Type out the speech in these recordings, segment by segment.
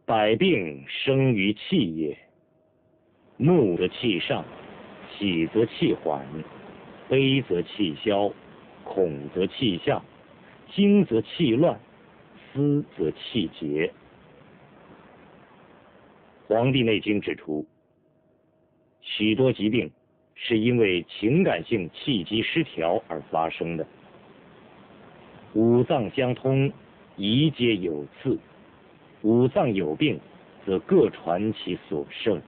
百病生于气也。怒则气上，喜则气缓，悲则气消，恐则气下，惊则气乱，思则气结。《黄帝内经》指出，许多疾病是因为情感性气机失调而发生的。五脏相通，宜皆有次；五脏有病，则各传其所胜。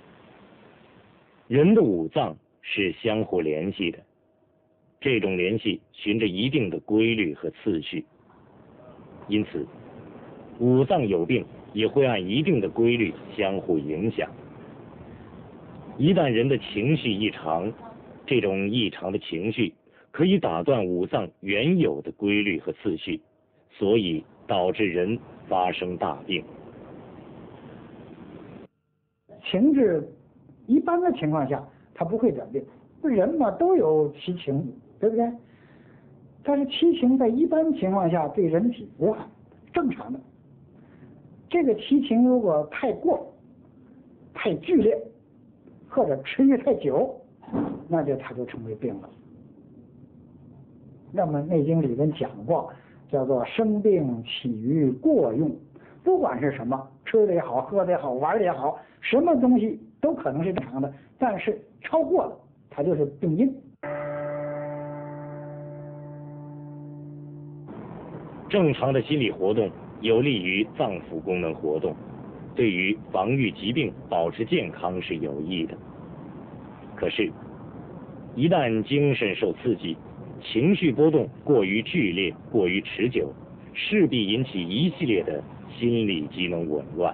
人的五脏是相互联系的，这种联系循着一定的规律和次序，因此五脏有病也会按一定的规律相互影响。一旦人的情绪异常，这种异常的情绪可以打断五脏原有的规律和次序，所以导致人发生大病。 情志一般的情况下他不会得病，人嘛都有七情，对不对？但是七情在一般情况下对人体无害，正常的。这个七情如果太过、太剧烈，或者持续太久，那它就成为病了。那么《内经》里面讲过，叫做生病起于过用，不管是什么，吃的也好，喝的也好，玩的也好，什么东西都可能是正常的，但是超过了，它就是病因。 正常的心理活动有利于脏腑功能活动，对于防御疾病、保持健康是有益的。可是，一旦精神受刺激，情绪波动过于剧烈、过于持久，势必引起一系列的心理机能紊乱。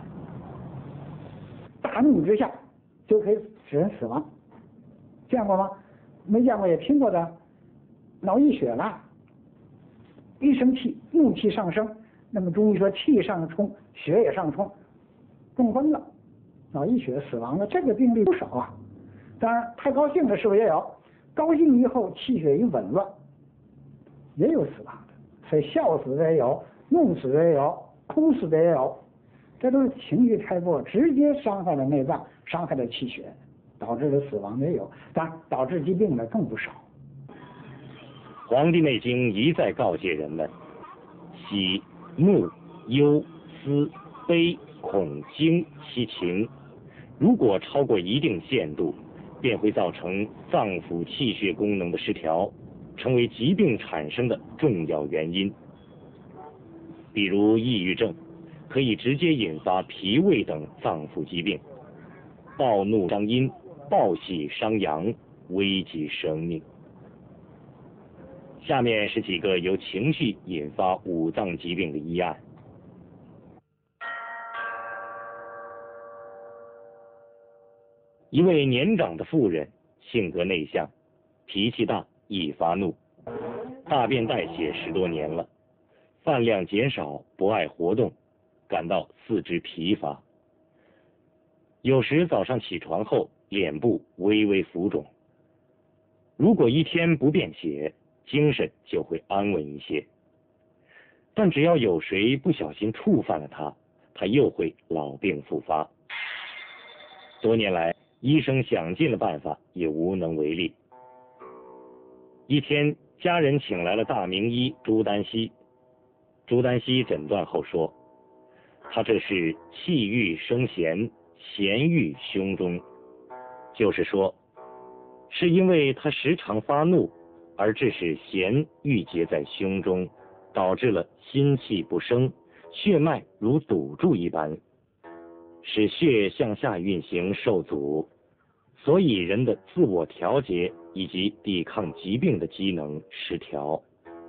大怒之下就可以使人死亡，见过吗？没见过也听过的。脑溢血了，一生气，怒气上升，那么中医说气上冲，血也上冲，中风了，脑溢血死亡了，这个病例不少啊。当然，太高兴的是不是也有？高兴以后气血一紊乱，也有死亡的。所以笑死的也有，怒死的也有，哭死的也有，这都是情绪太过，直接伤害了内脏，伤害了气血，导致的死亡也有。当然，导致疾病的更不少。 《黄帝内经》一再告诫人们：喜、怒、忧、思、悲、恐、惊七情，如果超过一定限度，便会造成脏腑气血功能的失调，成为疾病产生的重要原因。比如抑郁症，可以直接引发脾胃等脏腑疾病；暴怒伤阴，暴喜伤阳，危及生命。下面是几个由情绪引发五脏疾病的医案。一位年长的妇人，性格内向，脾气大，易发怒，大便代谢10多年了，饭量减少，不爱活动，感到四肢疲乏。有时早上起床后，脸部微微浮肿。如果一天不便血，精神就会安稳一些。但只要有谁不小心触犯了他又会老病复发。多年来，医生想尽了办法，也无能为力。一天，家人请来了大名医朱丹溪。朱丹溪诊断后说，他这是气郁生弦，弦郁胸中，就是说，是因为他时常发怒，而致使弦郁结在胸中，导致了心气不生，血脉如堵住一般，使血向下运行受阻，所以人的自我调节以及抵抗疾病的机能失调。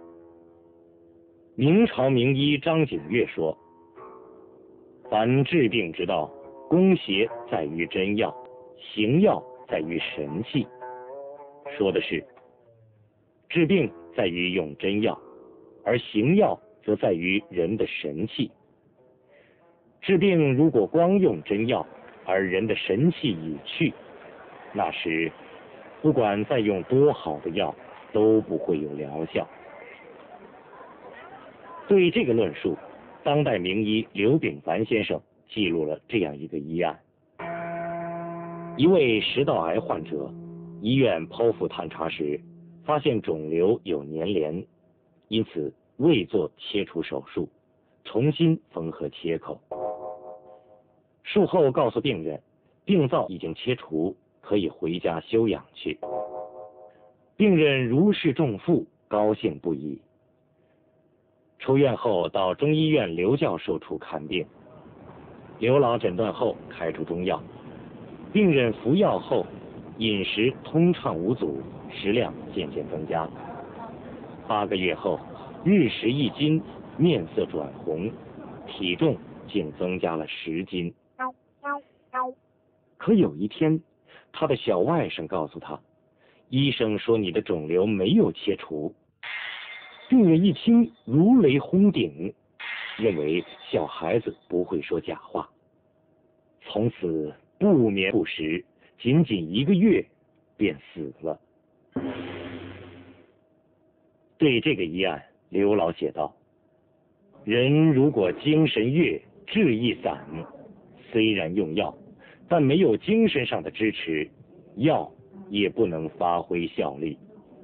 明朝名医张景岳说，凡治病之道，攻邪在于真药，行药在于神气。说的是治病在于用真药，而行药则在于人的神气。治病如果光用真药，而人的神气已去，那时不管再用多好的药，都不会有疗效。对这个论述，当代名医刘秉凡先生记录了这样一个医案：一位食道癌患者，医院剖腹探查时发现肿瘤有粘连，因此未做切除手术，重新缝合切口。术后告诉病人，病灶已经切除，可以回家休养去。病人如释重负，高兴不已。出院后到中医院刘教授处看病，刘老诊断后开出中药，病人服药后饮食通畅无阻，食量渐渐增加。8个月后，日食1斤，面色转红，体重竟增加了10斤。可有一天，他的小外甥告诉他，医生说你的肿瘤没有切除。病人一听如雷轰顶，认为小孩子不会说假话，从此不眠不食，仅仅1个月便死了。对这个医案，刘老写道：人如果精神悦，志意散，虽然用药，但没有精神上的支持，药也不能发挥效力。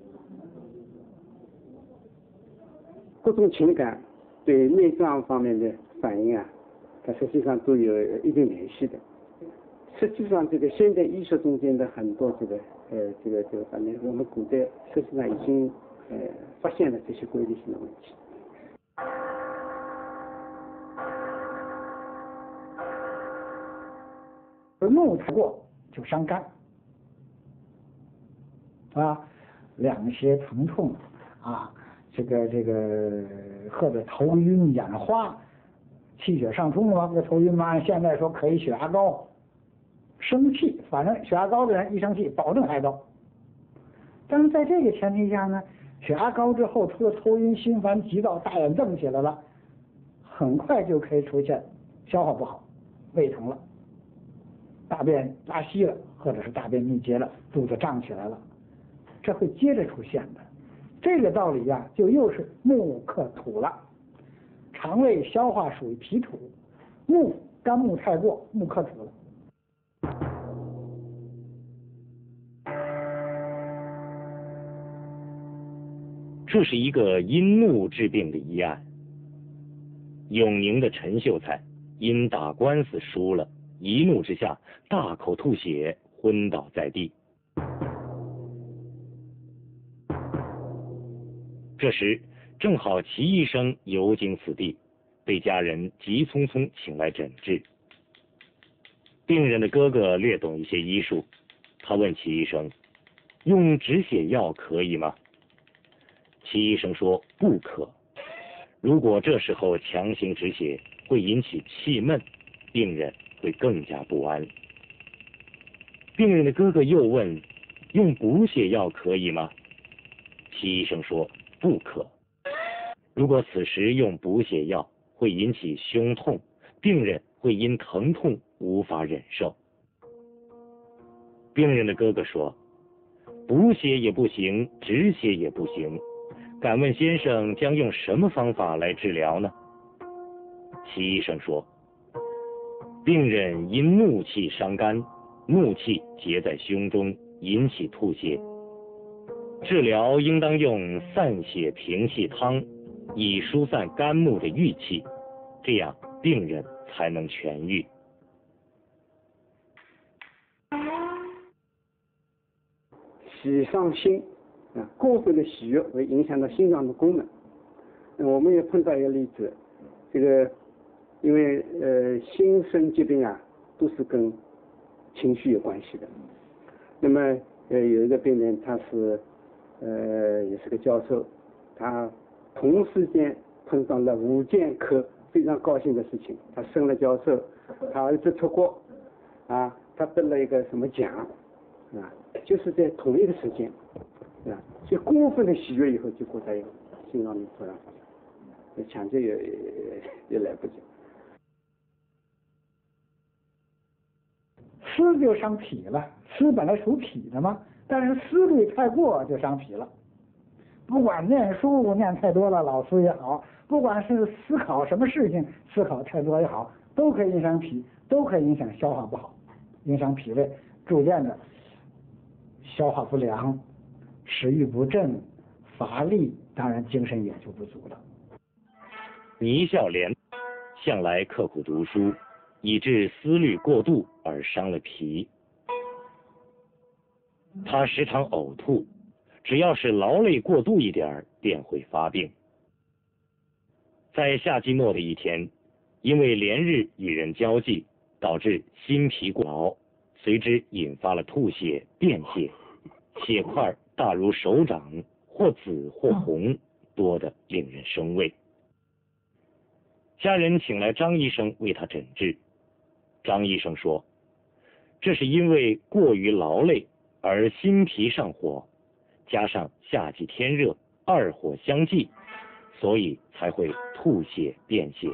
各种情感对内脏方面的反应啊，它实际上都有一定联系的。实际上，这个现代医学中间的很多这个方面，我们古代实际上已经发现了这些规律性的问题。 怒太过就伤肝，两胁疼痛这个或者头晕眼花，气血上冲了，这个头晕嘛，现在说可以血压高。生气，反正血压高的人一生气保证还高。但是在这个前提下呢，血压高之后，除了头晕、心烦、急躁、大眼瞪起来了，很快就可以出现消化不好、胃疼了。大便拉稀了，或者是大便秘结了，肚子胀起来了，这会接着出现的。这个道理就又是木克土了。肠胃消化属于脾土，肝木太过，木克土了。 这是一个因怒治病的医案。永宁的陈秀才因打官司输了，一怒之下大口吐血，昏倒在地。这时正好齐医生游经此地，被家人急匆匆请来诊治。病人的哥哥略懂一些医术，他问齐医生，用止血药可以吗？齐医生说不可，如果这时候强行止血，会引起气闷，病人会更加不安。病人的哥哥又问，用补血药可以吗？齐医生说不可，如果此时用补血药，会引起胸痛，病人会因疼痛无法忍受。病人的哥哥说，补血也不行，止血也不行，敢问先生将用什么方法来治疗呢？齐医生说，病人因怒气伤肝，怒气结在胸中，引起吐血，治疗应当用散血平气汤，以疏散肝木的郁气，这样病人才能痊愈。 喜伤心过分的喜悦会影响到心脏的功能。我们也碰到一个例子，这个因为心身疾病都是跟情绪有关系的。那么有一个病人，他是也是个教授，他同时间碰上了5件非常高兴的事情，他升了教授，他儿子出国他得了一个什么奖就是在同一个时间所以过分的喜悦以后就过在一个心脏病突然发生，抢救也来不及。 思就伤脾了，思本来属脾的嘛，但是思虑太过就伤脾了。不管念书念太多了，老师也好，不管是思考什么事情思考太多也好， 都可以影响脾，都可以影响消化不好，影响脾胃，逐渐的消化不良，食欲不振，乏力，当然精神也就不足了。 倪孝廉向来刻苦读书，以致思虑过度而伤了脾。他时常呕吐，只要是劳累过度一点便会发病。在夏季末的一天，因为连日与人交际，导致心脾过劳，随之引发了吐血、便血，血块大如手掌，或紫或红，多得令人生畏。家人请来张医生为他诊治。张医生说，这是因为过于劳累而心脾上火，加上夏季天热，二火相济，所以才会吐血便血。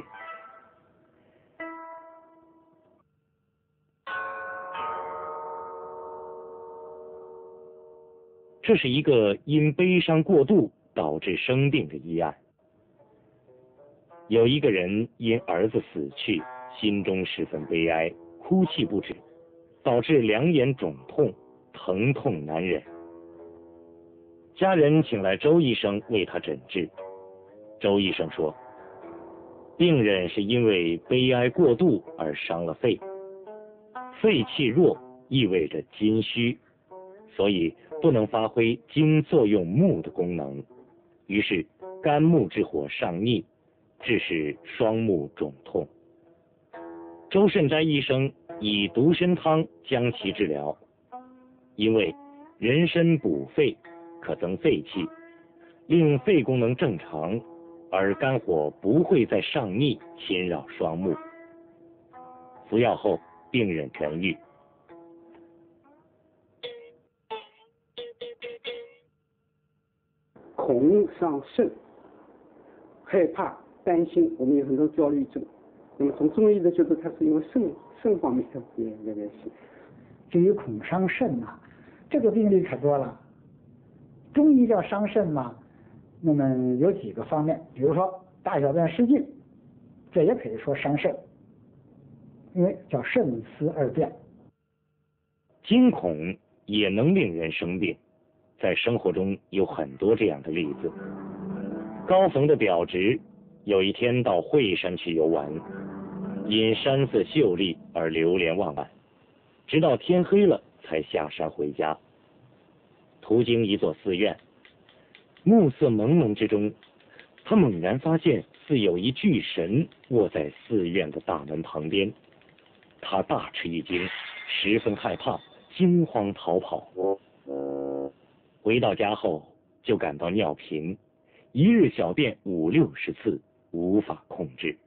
这是一个因悲伤过度导致生病的医案。有一个人因儿子死去，心中十分悲哀，哭泣不止，导致两眼肿痛，疼痛难忍。家人请来周医生为他诊治。周医生说，病人是因为悲哀过度而伤了肺，肺气弱意味着津虚，所以不能发挥经作用木的功能，于是肝木之火上逆，致使双目肿痛。周慎斋医生以独参汤将其治疗，因为人参补肺，可增肺气，令肺功能正常，而肝火不会再上逆侵扰双目。服药后，病人痊愈。 恐伤肾，害怕、担心，我们有很多焦虑症。那么从中医的角度，它是因为肾方面的联系。 至于恐伤肾啊，这个病例可多了。中医叫伤肾嘛，那么有几个方面，比如说大小便失禁，这也可以说伤肾，因为叫肾思二便。 惊恐也能令人生病，在生活中有很多这样的例子。高逢的表侄有一天到惠山去游玩，因山色秀丽而流连忘返，直到天黑了才下山回家。途经一座寺院，暮色蒙蒙之中，他猛然发现似有一巨神卧在寺院的大门旁边。他大吃一惊，十分害怕，惊慌逃跑。回到家后就感到尿频，一日小便50-60次，无法控制。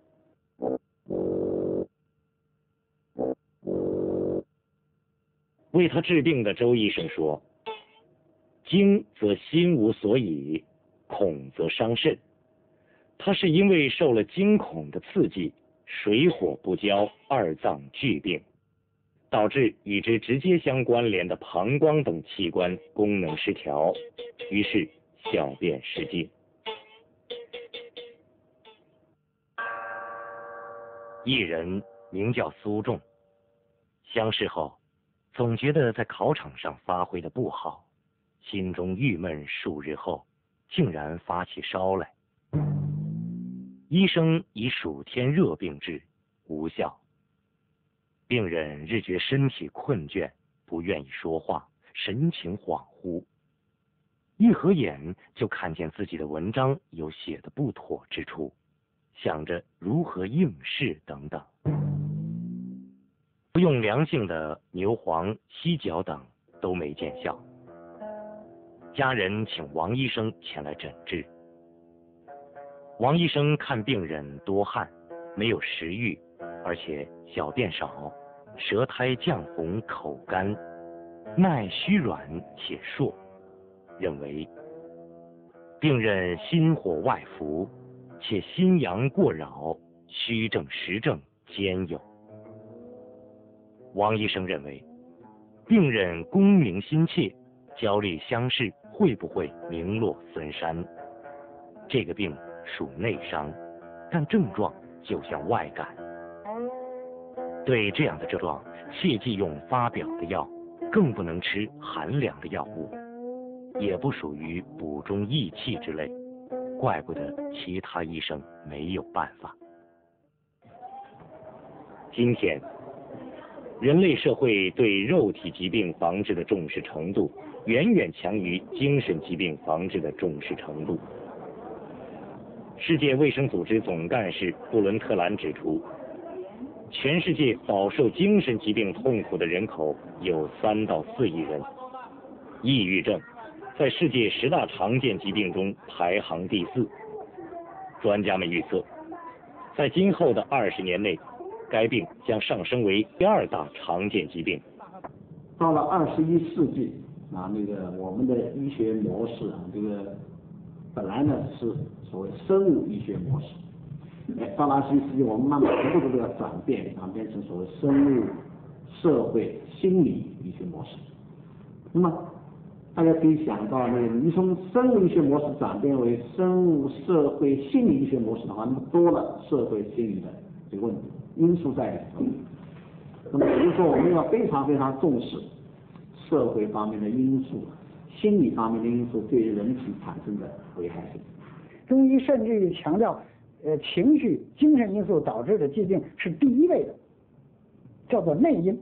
为他治病的周医生说，惊则心无所以，恐则伤肾。他是因为受了惊恐的刺激，水火不交，二脏俱病，导致与之直接相关联的膀胱等器官功能失调，于是小便失禁。一人名叫苏仲，相识后总觉得在考场上发挥的不好，心中郁闷数日后，竟然发起烧来。医生以暑天热病治，无效。病人日觉身体困倦，不愿意说话，神情恍惚。一合眼就看见自己的文章有写的不妥之处，想着如何应试等等。服用凉性的牛黄、犀角等都没见效。家人请王医生前来诊治。王医生看病人多汗，没有食欲，而且小便少，舌苔绛红，口干，脉虚软且硕，认为病人心火外浮，且心阳过扰，虚症实症兼有。王医生认为病人功名心切，焦虑相视，会不会名落孙山？这个病属内伤，但症状就像外感。 对这样的症状，切忌用发表的药，更不能吃寒凉的药物，也不属于补中益气之类，怪不得其他医生没有办法。今天，人类社会对肉体疾病防治的重视程度，远远强于精神疾病防治的重视程度。世界卫生组织总干事布伦特兰指出，全世界饱受精神疾病痛苦的人口有3到4亿人，抑郁症在世界10大常见疾病中排行第4。专家们预测，在今后的20年内，该病将上升为第2大常见疾病。 到了21世纪我们的医学模式本来呢是所谓生物医学模式，到了21世纪，我们慢慢逐步的转变成所谓生物、社会、心理医学模式。那么大家可以想到你从生物医学模式转变为生物、社会、心理医学模式的话，那么多了社会心理的这个问题因素在里头。那么比如说，我们要非常非常重视社会方面的因素、心理方面的因素对于人体产生的危害性。 中医甚至于强调，情绪、精神因素导致的疾病是第1位的，叫做内因。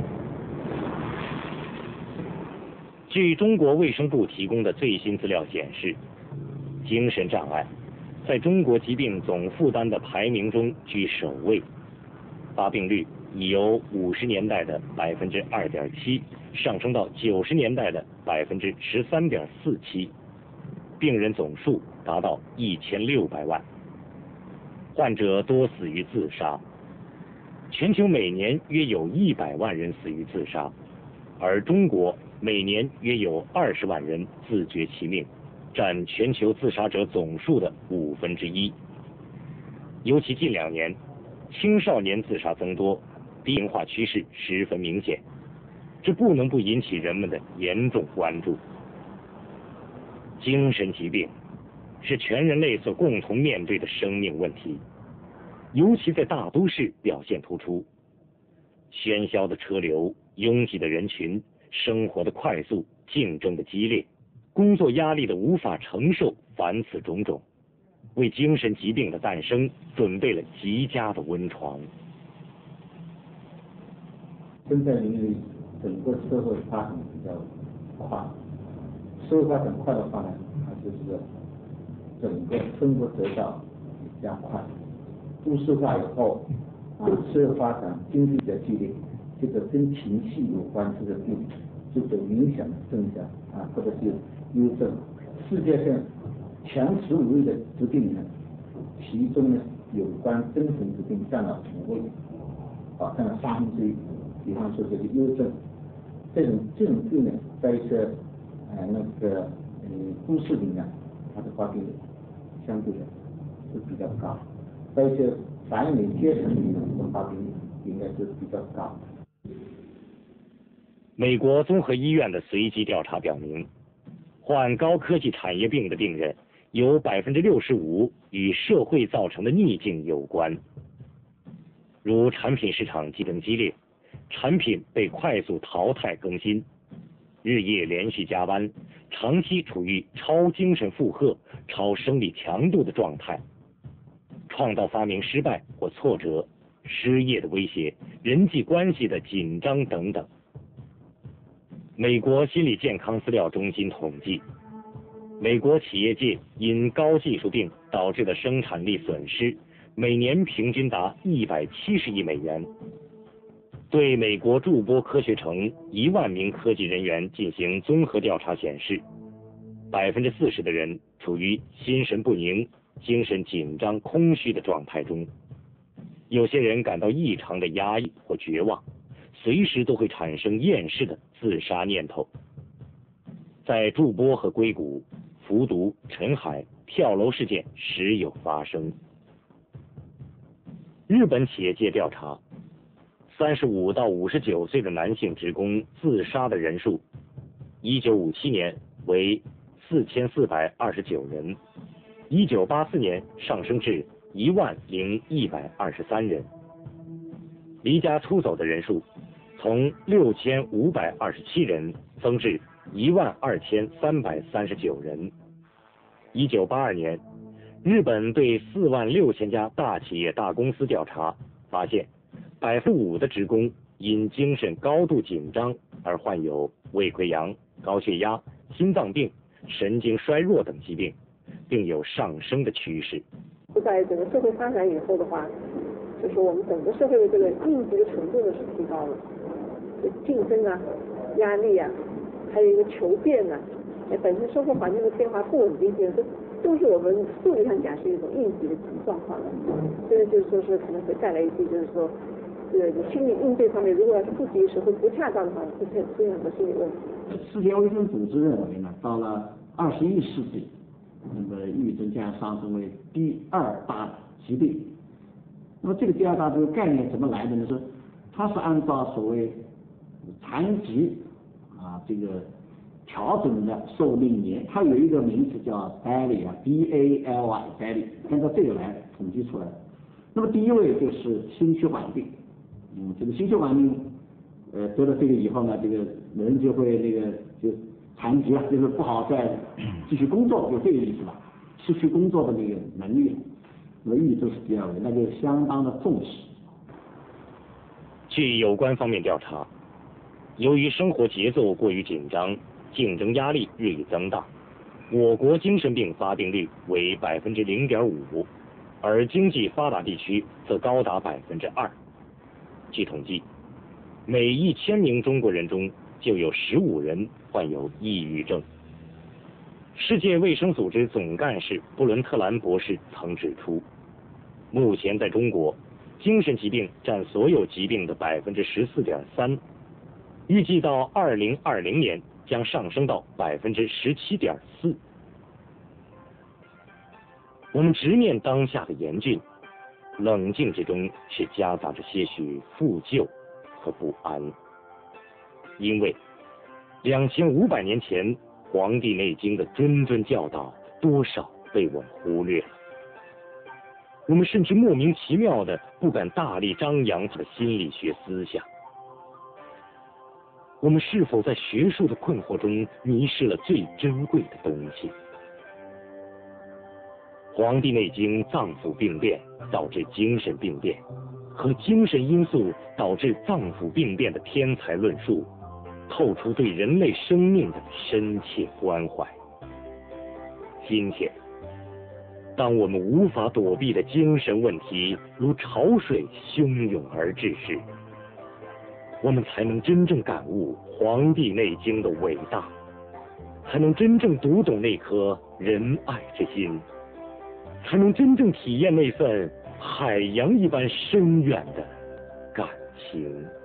据中国卫生部提供的最新资料显示，精神障碍在中国疾病总负担的排名中居首位，发病率已由50年代的2.7%上升到90年代的13.47%，病人总数达到1600万，患者多死于自杀。全球每年约有100万人死于自杀，而中国每年约有20万人自绝其命，占全球自杀者总数的1/5。尤其近2年，青少年自杀增多，低龄化趋势十分明显，这不能不引起人们的严重关注。精神疾病是全人类所共同面对的生命问题，尤其在大都市表现突出。喧嚣的车流、拥挤的人群、生活的快速、竞争的激烈、工作压力的无法承受，凡此种种，为精神疾病的诞生准备了极佳的温床。 现在因为整个社会发展比较快，社会发展快的话呢，它就是整个生活得到比较快。都市化以后社会发展经济的激烈，这个跟情绪有关系的病，这种影响的症状或者是忧症，世界上前15位的疾病呢，其中呢有关精神疾病占了5位，占了1/3。比方说这个忧症，这种病呢，在一些都市里呢，它的发病率相对的是比较高，在一些繁荣阶层里呢，发病率应该是比较高。 美国综合医院的随机调查表明，患高科技产业病的病人有65%与社会造成的逆境有关，如产品市场竞争激烈，产品被快速淘汰更新，日夜连续加班，长期处于超精神负荷、超生理强度的状态，创造发明失败或挫折，失业的威胁，人际关系的紧张等等。美国心理健康资料中心统计，美国企业界因高技术病导致的生产力损失，每年平均达170亿美元。对美国驻波科学城1万名科技人员进行综合调查显示，40%的人处于心神不宁、精神紧张、空虚的状态中，有些人感到异常的压抑或绝望，随时都会产生厌世的自杀念头。在驻波和硅谷，服毒、沉海、跳楼事件时有发生。日本企业界调查，35到59岁的男性职工自杀的人数，1957年为4429人，1984年上升至10123人。 离家出走的人数从6527人增至12339人。1982年，日本对46000家大企业大公司调查，发现5%的职工因精神高度紧张而患有胃溃疡、高血压、心脏病、神经衰弱等疾病，并有上升的趋势。 在整个社会发展以后的话，就是我们整个社会的这个应急的程度呢是提高了，竞争啊、压力啊，还有一个求变啊，本身生活环境的变化不稳定性，这都是我们数理上讲是一种应急的状况的。这个就是说是可能会带来一些，就是说，心理应对方面，如果要是不及时或不恰当的话，会出现很多心理问题。 世界卫生组织认为呢，到了21世纪，那么抑郁症将上升为第2大疾病。那么这个第2大这个概念怎么来的呢？是它是按照所谓残疾这个调整的寿命年，它有一个名字叫 Bailey B-A-L-Y， 按照这个来统计出来的。那么第一位就是心血管病，这个心血管病得了这个以后呢，这个人就会就残疾了，就是不好再继续工作，有这个意思吧？失去工作的那个能力了。那么抑郁症是第2位，那就相当的重视。 据有关方面调查，由于生活节奏过于紧张，竞争压力日益增大，我国精神病发病率为0.5%，而经济发达地区则高达2%。据统计，每1000名中国人中就有15人患有抑郁症。世界卫生组织总干事布伦特兰博士曾指出，目前在中国，精神疾病占所有疾病的14.3%，预计到2020年将上升到17.4%。我们直面当下的严峻，冷静之中却夹杂着些许负疚和不安，因为2500年前《黄帝内经》的谆谆教导多少被我们忽略了。我们甚至莫名其妙的不敢大力张扬他的心理学思想。我们是否在学术的困惑中迷失了最珍贵的东西？《黄帝内经》脏腑病变导致精神病变，和精神因素导致脏腑病变的天才论述，透出对人类生命的深切关怀。今天，当我们无法躲避的精神问题如潮水汹涌而至时，我们才能真正感悟《黄帝内经》的伟大，才能真正读懂那颗仁爱之心，才能真正体验那份海洋一般深远的感情。